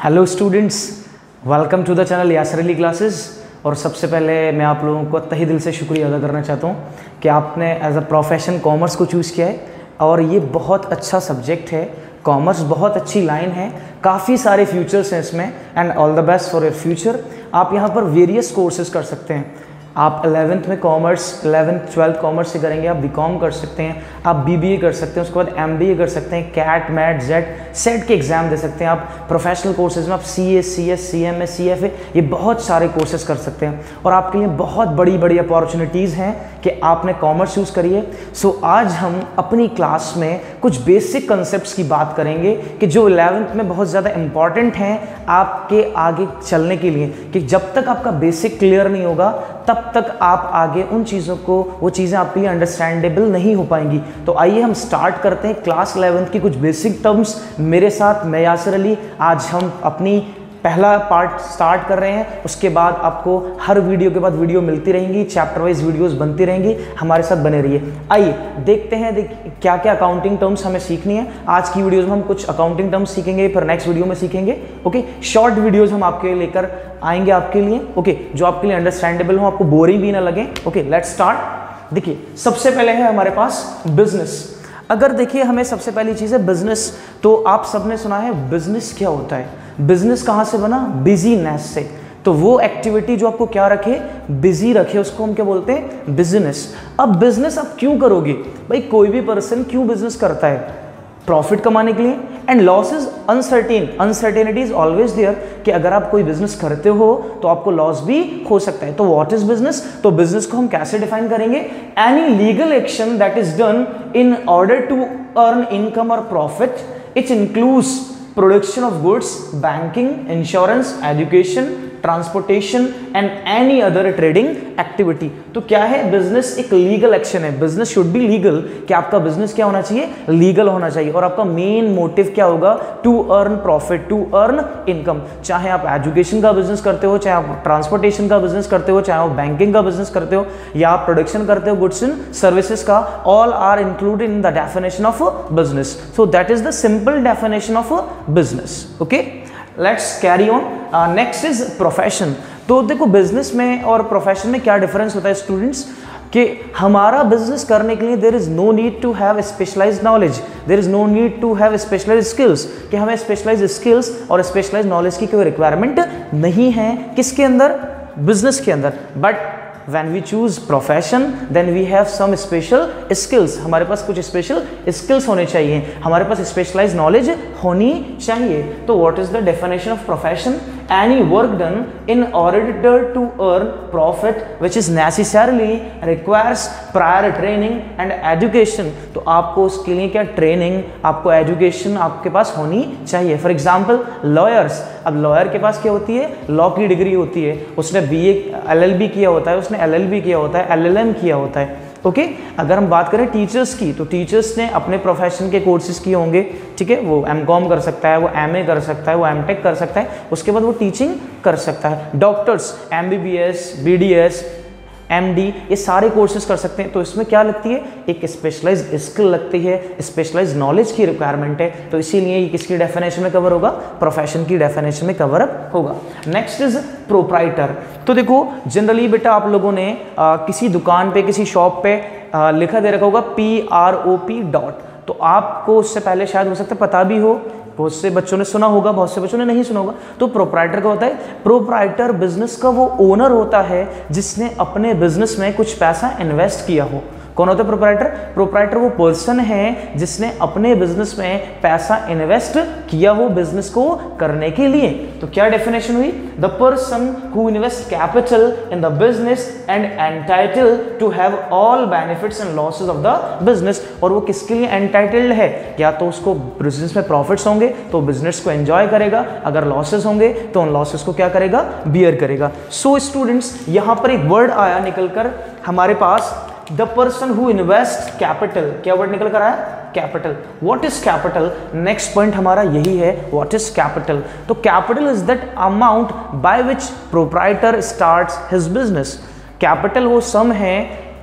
Hello students, welcome to the channel Yasir Ali classes. और सबसे पहले मैं आप लोगों को तहे दिल से शुक्रिया अदा करना चाहता हूँ कि आपने एज अ प्रोफेशन कॉमर्स को चूज़ किया है और ये बहुत अच्छा सब्जेक्ट है। कॉमर्स बहुत अच्छी लाइन है, काफ़ी सारे फ्यूचर्स हैं इसमें and all the best for your future. आप यहाँ पर वेरियस कोर्सेज कर सकते हैं। आप 11th में कॉमर्स 11th 12th कॉमर्स से करेंगे, आप बीकॉम कर सकते हैं, आप बीबीए कर सकते हैं, उसके बाद एमबीए कर सकते हैं, कैट मैट जेड सेट के एग्जाम दे सकते हैं। आप प्रोफेशनल कोर्सेज में आप सीए सीएस सीएमए सीएफए ये बहुत सारे कोर्सेज कर सकते हैं और आपके लिए बहुत बड़ी बड़ी अपॉर्चुनिटीज़ हैं कि आपने कॉमर्स यूज़ करिए। सो आज हम अपनी क्लास में कुछ बेसिक कंसेप्ट्स की बात करेंगे कि जो 11th में बहुत ज़्यादा इंपॉर्टेंट हैं आपके आगे चलने के लिए, कि जब तक आपका बेसिक क्लियर नहीं होगा तब तक आप आगे उन चीज़ों को, वो चीज़ें आपके लिए अंडरस्टैंडेबल नहीं हो पाएंगी। तो आइए हम स्टार्ट करते हैं क्लास 11th की कुछ बेसिक टर्म्स मेरे साथ। मैं यासिर अली, आज हम अपनी पहला पार्ट स्टार्ट कर रहे हैं। उसके बाद आपको हर वीडियो के बाद वीडियो मिलती रहेंगी, चैप्टर वाइज वीडियोस बनती रहेंगी, हमारे साथ बने रहिए। आइए देखते हैं क्या क्या अकाउंटिंग टर्म्स हमें सीखनी है। आज की वीडियोस में हम कुछ अकाउंटिंग टर्म्स सीखेंगे, फिर नेक्स्ट वीडियो में सीखेंगे। ओके, शॉर्ट वीडियोस हम आपके लेकर आएंगे आपके लिए, ओके, जो आपके लिए अंडरस्टैंडेबल हो, आपको बोरिंग भी ना लगे। Okay, let's start. देखिए, सबसे पहले है हमारे पास बिजनेस। अगर देखिए हमें सबसे पहली चीज़ है बिजनेस, तो आप सबने सुना है बिजनेस क्या होता है। बिजनेस कहाँ से बना? बिजीनेस से। तो वो एक्टिविटी जो आपको क्या रखे, बिजी रखे, उसको हम क्या बोलते हैं? बिजनेस। अब बिजनेस आप क्यों करोगे भाई? कोई भी पर्सन क्यों बिजनेस करता है? प्रॉफिट कमाने के लिए। And loss is uncertain, uncertainty is always there, कि अगर आप कोई बिजनेस करते हो तो आपको लॉस भी हो सकता है। तो व्हाट इज बिजनेस? तो बिजनेस को हम कैसे डिफाइन करेंगे? Any legal action that is done in order to earn income और profit, it includes production of goods, banking, insurance, education, transportation and any other trading activity. तो क्या है? Business एक लीगल एक्शन है। बिजनेस शुड बी लीगल, कि आपका business क्या होना चाहिए? लीगल होना चाहिए। और आपका मेन मोटिव क्या होगा? To earn profit, to earn income. चाहे आप एजुकेशन का बिजनेस करते हो, चाहे आप ट्रांसपोर्टेशन का बिजनेस करते हो, चाहे आप बैंकिंग का बिजनेस करते हो, या आप प्रोडक्शन करते हो गुड्स एंड सर्विसेज का, all are included in the definition of business. So that is the simple definition of business. Okay, let's carry on. Next is profession. तो देखो, बिजनेस में और प्रोफेशन में क्या डिफरेंस होता है स्टूडेंट्स, कि हमारा बिजनेस करने के लिए there is no need to have specialised knowledge, there is no need to have specialised skills, कि हमें स्पेशलाइज्ड स्किल्स और स्पेशलाइज्ड नॉलेज की कोई रिक्वायरमेंट नहीं है। किसके अंदर? बिजनेस के अंदर। But when we choose profession then we have some special skills, हमारे पास कुछ स्पेशल स्किल्स होने चाहिए, हमारे पास स्पेशलाइज्ड नॉलेज होनी चाहिए। तो what is the definition of profession? Any work done in order to earn profit which is necessarily requires prior training and education। तो आपको उसके लिए क्या ट्रेनिंग, आपको एजुकेशन आपके पास होनी चाहिए। फॉर एग्जाम्पल लॉयर्स, अब लॉयर के पास क्या होती है? लॉ की डिग्री होती है, उसने बीए एलएलबी किया होता है, उसने एलएलबी किया होता है, एलएलएम किया होता है। ओके, अगर हम बात करें टीचर्स की, तो टीचर्स ने अपने प्रोफेशन के कोर्सेज किए होंगे, ठीक है, वो एमकॉम कर सकता है, वो एमए कर सकता है, वो एमटेक कर सकता है, उसके बाद वो टीचिंग कर सकता है। डॉक्टर्स एमबीबीएस, बीडीएस, एमडी, ये सारे कोर्सेज कर सकते हैं। तो इसमें क्या लगती है? एक स्पेशलाइज्ड स्किल लगती है, स्पेशलाइज्ड नॉलेज की रिक्वायरमेंट है। तो इसीलिए ये किसकी डेफिनेशन में कवर होगा? प्रोफेशन की डेफिनेशन में कवर अप होगा। Next is proprietor. तो देखो, जनरली बेटा आप लोगों ने किसी दुकान पे, किसी शॉप पे लिखा दे रखा होगा PROP डॉट। तो आपको उससे पहले शायद हो सकता है पता भी हो, बहुत से बच्चों ने सुना होगा, बहुत से बच्चों ने नहीं सुना होगा। तो प्रोप्राइटर क्या होता है? प्रोप्राइटर बिजनेस का वो ओनर होता है जिसने अपने बिजनेस में कुछ पैसा इन्वेस्ट किया हो। कौन होता है प्रोप्राइटर? प्रोप्राइटर वो पर्सन है जिसने अपने बिजनेस में पैसा इन्वेस्ट किया हो बिजनेस को करने के लिए। तो क्या डेफिनेशन हुई? The person who invest capital in the business and entitled to have all benefits and losses of the business. और वो किसके लिए एंटाइटल्ड है? या तो उसको बिजनेस में प्रॉफिट्स होंगे तो बिजनेस को एंजॉय करेगा, अगर लॉसेस होंगे तो उन लॉसेस को क्या करेगा? बियर करेगा। सो स्टूडेंट्स, यहां पर एक वर्ड आया निकलकर हमारे पास, the person who invest capital. क्या वर्ड निकल कर आया? Capital. What is capital? Next point हमारा यही है, व्हाट इज कैपिटल। तो capital is that amount by which proprietor starts his business. Capital वो सम है,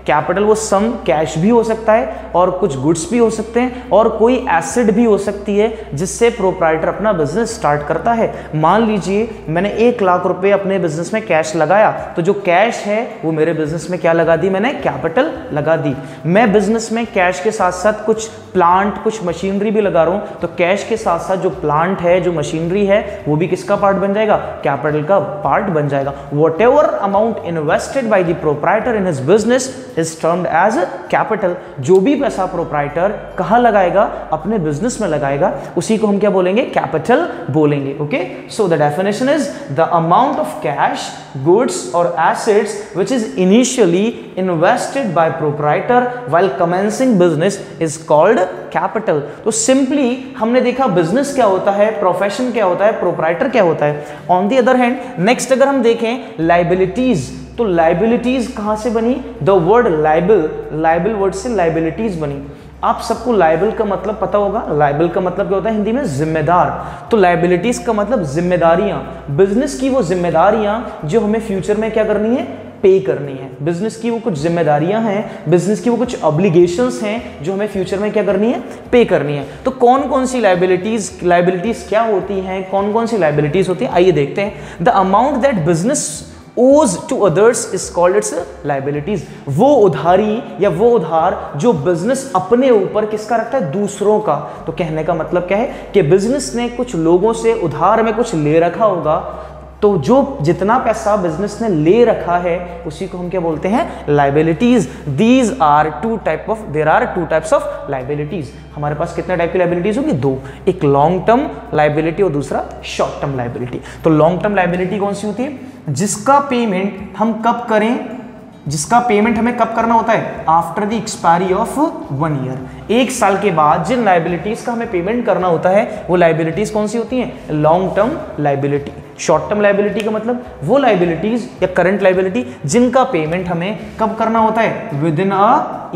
कैपिटल वो सम कैश भी हो सकता है और कुछ गुड्स भी हो सकते हैं और कोई एसेट भी हो सकती है जिससे प्रोप्राइटर अपना बिजनेस स्टार्ट करता है। मान लीजिए मैंने 1 लाख रुपए अपने बिजनेस में कैश लगाया, तो जो कैश है वो मेरे बिजनेस में क्या लगा दी, मैंने कैपिटल लगा दी। मैं बिजनेस में कैश के साथ साथ कुछ प्लांट, कुछ मशीनरी भी लगा रहा हूं, तो कैश के साथ साथ जो प्लांट है, जो मशीनरी है, वो भी किसका पार्ट बन जाएगा, कैपिटल का पार्ट बन जाएगा। Whatever amount invested by the proprietor in his business is termed as capital। जो भी पैसा प्रोप्राइटर कहाँ लगाएगा, अपने बिजनेस में लगाएगा, उसी को हम क्या बोलेंगे, कैपिटल बोलेंगे। Okay, so the definition is the amount of cash, goods और assets which is initially invested by proprietor while commencing business is called capital। तो सिंपली हमने देखा बिजनेस क्या होता है, प्रोफेशन क्या होता है, प्रोप्राइटर क्या होता है। On the other hand next अगर हम देखें लाइबिलिटीज, तो लाइबिलिटीज कहां से बनी, the word liable, liable word से लाइबिलिटीज बनी। आप सबको लाइबल का मतलब पता होगा, लाइबल का मतलब क्या होता है हिंदी में, जिम्मेदार। तो लाइबिलिटीज का मतलब जिम्मेदारियां, बिजनेस की वो जिम्मेदारियां जो हमें फ्यूचर में क्या करनी है, पे करनी है। बिजनेस की वो कुछ जिम्मेदारियां हैं, बिजनेस की वो कुछ ऑब्लिगेशंस हैं जो हमें फ्यूचर में क्या करनी है, पे करनी है। तो कौन कौन सी लाइबिलिटीज क्या होती हैं, कौन कौन सी लाइबिलिटीज होती हैं, आइए देखते हैं। The amount that business owes to others is called its liabilities। वो उधारी या वो उधार जो बिजनेस अपने ऊपर किसका रखता है, दूसरों का। तो कहने का मतलब क्या है कि बिजनेस ने कुछ लोगों से उधार में कुछ ले रखा होगा, तो जो जितना पैसा बिजनेस ने ले रखा है उसी को हम क्या बोलते हैं, liabilities. There are two types of liabilities. हमारे पास कितने टाइप की लाइबिलिटीज होंगी, 2, एक लॉन्ग टर्म लाइबिलिटी और दूसरा शॉर्ट टर्म लाइबिलिटी। तो लॉन्ग टर्म लाइबिलिटी कौन सी होती है, जिसका पेमेंट हम कब करें, जिसका पेमेंट हमें कब करना होता है, after the expiry of 1 year. 1 साल के बाद जिन लाइबिलिटीज का हमें पेमेंट करना होता है वो लाइबिलिटीज कौन सी होती हैं, long term liability. Short term liability का मतलब वो लाइबिलिटीज या करंट लाइबिलिटी जिनका पेमेंट हमें कब करना होता है, विद इन अ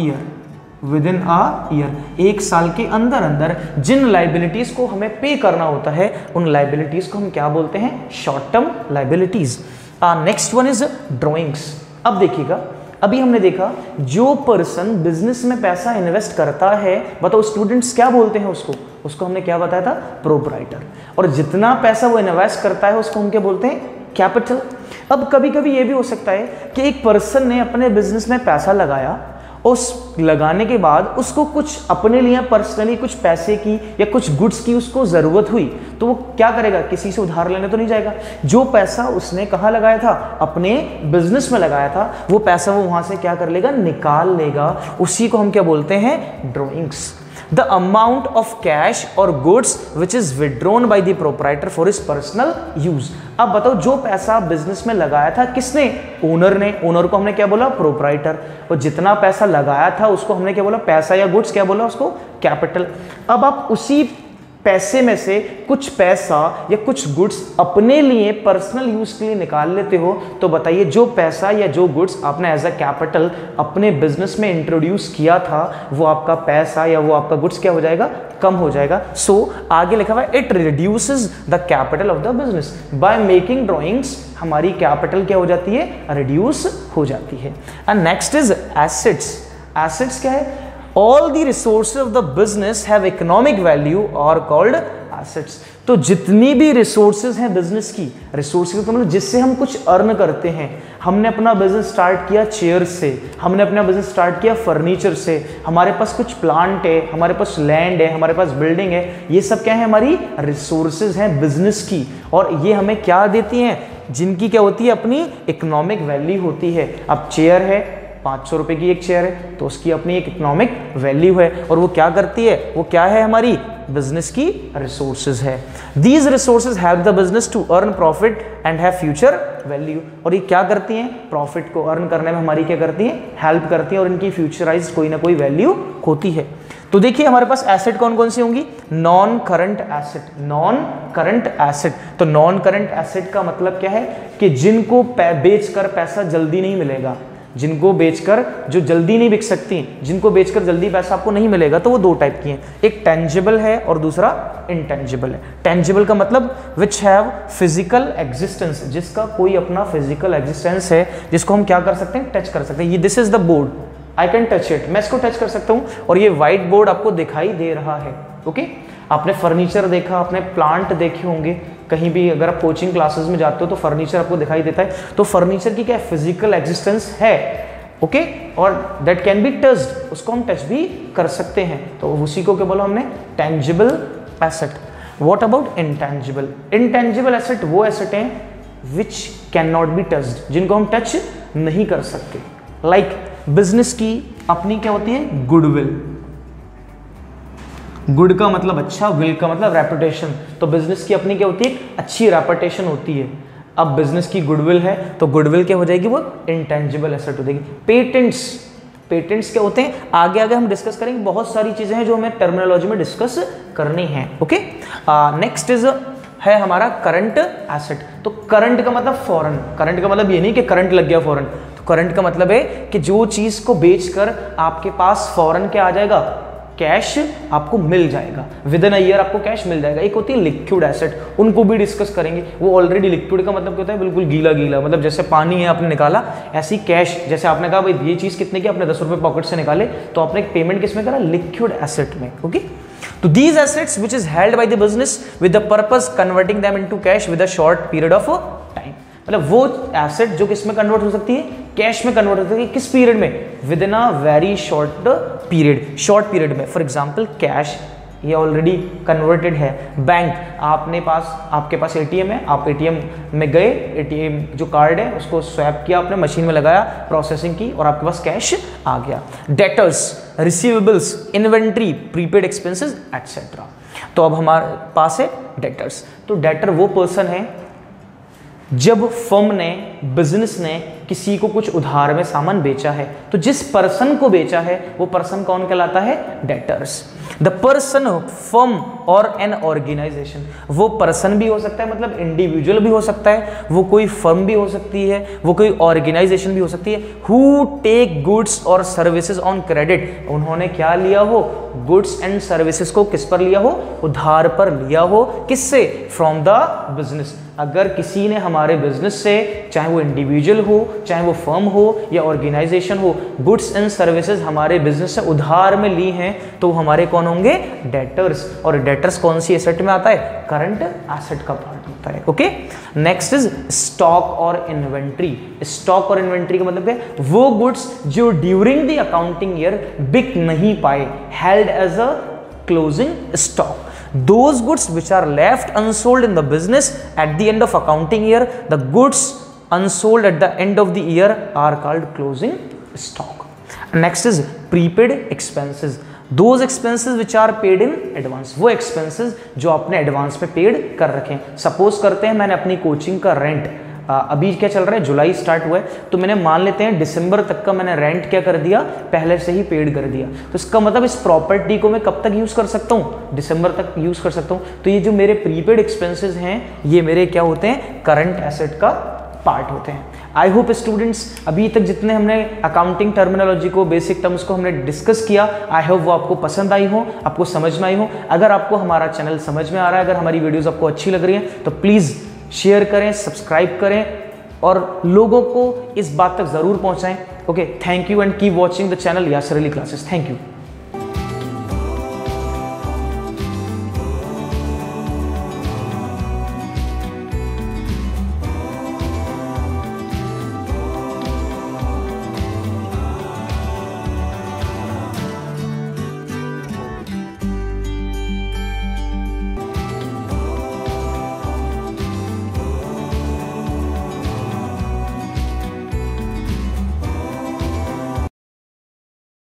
ईयर। 1 साल के अंदर अंदर जिन लाइबिलिटीज को हमें पे करना होता है उन लाइबिलिटीज को हम क्या बोलते हैं, short term liabilities. Next one is drawings. अब देखिएगा, अभी हमने देखा जो पर्सन बिजनेस में पैसा इन्वेस्ट करता है, बताओ स्टूडेंट्स क्या बोलते हैं उसको हमने क्या बताया था, प्रोप्राइटर। और जितना पैसा वो इन्वेस्ट करता है उसको हम क्या बोलते हैं, कैपिटल। अब कभी कभी ये भी हो सकता है कि एक पर्सन ने अपने बिजनेस में पैसा लगाया, उस लगाने के बाद उसको कुछ अपने लिए पर्सनली कुछ पैसे की या कुछ गुड्स की उसको ज़रूरत हुई, तो वो क्या करेगा, किसी से उधार लेने तो नहीं जाएगा। जो पैसा उसने कहाँ लगाया था, अपने बिजनेस में लगाया था, वो पैसा वो वहाँ से क्या कर लेगा, निकाल लेगा। उसी को हम क्या बोलते हैं, drawings. The amount of cash और goods which is withdrawn by the proprietor for his personal use. अब बताओ जो पैसा बिजनेस में लगाया था किसने, ओनर ने। ओनर को हमने क्या बोला, प्रोप्राइटर। और जितना पैसा लगाया था उसको हमने क्या बोला, पैसा या गुड्स क्या बोला उसको, कैपिटल। अब आप उसी पैसे में से कुछ पैसा या कुछ गुड्स अपने लिए पर्सनल यूज के लिए निकाल लेते हो, तो बताइए जो पैसा या जो गुड्स आपने एज अ कैपिटल अपने बिजनेस में इंट्रोड्यूस किया था, वो आपका पैसा या वो आपका गुड्स क्या हो जाएगा, कम हो जाएगा। सो आगे लिखा हुआ है, it reduces the capital of the business by making drawings. हमारी कैपिटल क्या हो जाती है, रिड्यूस हो जाती है। And next is assets. Assets क्या है, all the resources of the business have economic value are called assets। तो जितनी भी रिसोर्सेज हैं बिजनेस की, रिसोर्सेज का मतलब जिससे हम कुछ अर्न करते हैं। हमने अपना बिजनेस स्टार्ट किया चेयर से, हमने अपना बिजनेस स्टार्ट किया फर्नीचर से, हमारे पास कुछ प्लांट है, हमारे पास लैंड है, हमारे पास बिल्डिंग है, ये सब क्या है, हमारी रिसोर्सेज हैं बिजनेस की। और ये हमें क्या देती हैं, जिनकी क्या होती है, अपनी इकोनॉमिक वैल्यू होती है। अब चेयर है, 500 रुपए की एक चेयर है, तो उसकी अपनी एक इकोनॉमिक वैल्यू है। और वो क्या करती है, वो क्या है, हमारी बिजनेस की रिसोर्सेज है। These resources help the business to earn profit and have future value. और ये क्या करती हैं, प्रॉफिट को अर्न करने में हमारी क्या करती हैं, हेल्प करती हैं, और इनकी फ्यूचराइज कोई ना कोई वैल्यू होती है। तो देखिए हमारे पास एसेट कौन कौन सी होंगी, non current asset. Non current asset, तो नॉन करंट एसेट का मतलब क्या है कि जिनको बेचकर पैसा जल्दी नहीं मिलेगा, जिनको बेचकर जो जल्दी नहीं बिक सकती, जिनको बेचकर जल्दी पैसा आपको नहीं मिलेगा, तो वो 2 टाइप की हैं, एक टेंजिबल है और दूसरा इंटेंजिबल है। टेंजिबल का मतलब विच हैव फिजिकल एग्जिस्टेंस, जिसका कोई अपना फिजिकल एग्जिस्टेंस है, जिसको हम क्या कर सकते हैं, टच कर सकते हैं। ये this is the board, I can touch it, मैं इसको टच कर सकता हूँ और ये व्हाइट बोर्ड आपको दिखाई दे रहा है। ओके, आपने फर्नीचर देखा, आपने प्लांट देखे होंगे, कहीं भी अगर आप कोचिंग क्लासेस में जाते हो तो फर्नीचर आपको दिखाई देता है। तो फर्नीचर की क्या फिजिकल एग्जिस्टेंस है, ओके, और दैट कैन बी टच्ड, उसको हम टच भी कर सकते हैं। तो उसी को क्या बोला हमने, tangible asset. What about intangible? Intangible asset वो एसेट हैं which can not be touched, जिनको हम टच नहीं कर सकते। लाइक बिजनेस की अपनी क्या होती है, गुडविल। गुड का मतलब अच्छा, विल का मतलब रेपुटेशन। तो बिजनेस की अपनी क्या होती है, अच्छी रेपुटेशन होती है। अब बिजनेस की गुडविल है तो गुडविल क्या हो जाएगी, वो इंटेंजिबल एसेट हो जाएगी। पेटेंट्स, पेटेंट्स क्या होते हैं, आगे आगे हम डिस्कस करेंगे। बहुत सारी चीजें हैं जो हमें टर्मिनोलॉजी में डिस्कस करनी है। ओके, नेक्स्ट इज है हमारा करंट एसेट। तो करंट का मतलब फॉरेन, करंट का मतलब ये नहीं कि करंट लग गया फॉरेन, तो करंट का मतलब है कि जो चीज को बेचकर आपके पास फॉरेन क्या आ जाएगा, कैश आपको मिल जाएगा, विद इन अ ईयर आपको कैश मिल जाएगा। एक होती है लिक्विड एसेट, उनको भी डिस्कस करेंगे। वो ऑलरेडी लिक्विड का मतलब क्या होता है, बिल्कुल गीला गीला, मतलब जैसे पानी है आपने निकाला, ऐसी कैश, जैसे आपने कहा भाई ये चीज कितने की, आपने 10 रुपए पॉकेट से निकाले, तो आपने पेमेंट किस में करा, लिक्विड एसेट में। ओके, तो these assets which is held by the business with the purpose converting them into cash with a short period of time, मतलब वो एसेट जो किस में कन्वर्ट हो सकती है, कैश में कन्वर्ट हो सकती है। किस पीरियड में, within a very short period, short period में। फॉर एग्जांपल कैश, ये ऑलरेडी कन्वर्टेड है। बैंक, आपके पास एटीएम है, आप एटीएम में गए, एटीएम जो कार्ड है उसको स्वैप किया, आपने मशीन में लगाया, प्रोसेसिंग की और आपके पास कैश आ गया। Debtors, receivables, inventory, prepaid expenses etcetera. तो अब हमारे पास है डेटर्स। तो डेटर वो पर्सन है जब फर्म ने, बिजनेस ने किसी को कुछ उधार में सामान बेचा है, तो जिस पर्सन को बेचा है वो पर्सन कौन कहलाता है, डेटर्स। द पर्सन, फर्म और एन ऑर्गेनाइजेशन, वो पर्सन भी हो सकता है, मतलब इंडिविजुअल भी हो सकता है, वो कोई फर्म भी हो सकती है, वो कोई ऑर्गेनाइजेशन भी हो सकती है। हु टेक गुड्स और सर्विसेज ऑन क्रेडिट, उन्होंने क्या लिया हो, गुड्स एंड सर्विसेज को किस पर लिया हो, उधार पर लिया हो। किससे, फ्रॉम द बिजनेस। अगर किसी ने हमारे बिजनेस से, चाहे वो इंडिविजुअल हो, चाहे वो फर्म हो या ऑर्गेनाइजेशन हो, गुड्स एंड सर्विसेज हमारे बिजनेस से उधार में ली हैं, तो हमारे कौन होंगे, डेटर्स। और डेटर्स कौन सी एसेट में आता है, करंट एसेट का पार्ट होता है। ओके, नेक्स्ट इज स्टॉक और इन्वेंट्री। स्टॉक और इन्वेंट्री का मतलब है वो गुड्स जो ड्यूरिंग द अकाउंटिंग ईयर बिक नहीं पाए, held as a closing stock. Those goods which are left unsold in the business at the end of accounting year, the goods unsold at the end of the year are called closing stock. Next is prepaid expenses. Those expenses which are paid in advance, वो expenses जो आपने advance में paid कर रखे हैं। Suppose करते हैं मैंने अपनी कोचिंग का रेंट, अभी क्या चल रहा है, जुलाई स्टार्ट हुआ है, तो मैंने मान लेते हैं दिसंबर तक का मैंने रेंट क्या कर दिया, पहले से ही पेड कर दिया। तो इसका मतलब इस प्रॉपर्टी को मैं कब तक यूज कर सकता हूँ, दिसंबर तक यूज कर सकता हूँ। तो ये जो मेरे प्रीपेड एक्सपेंसेस हैं, ये मेरे क्या होते हैं, करंट एसेट का पार्ट होते हैं। आई होप स्टूडेंट्स, अभी तक जितने हमने अकाउंटिंग टर्मिनोलॉजी को, बेसिक टर्म्स को हमने डिस्कस किया, आई होप वो आपको पसंद आई हो, आपको समझ में आई हो। अगर आपको हमारा चैनल समझ में आ रहा है, अगर हमारी वीडियोस आपको अच्छी लग रही है, तो प्लीज़ शेयर करें, सब्सक्राइब करें और लोगों को इस बात तक ज़रूर पहुंचाएं। Okay, thank you and keep watching the channel Yasir Ali classes. Thank you.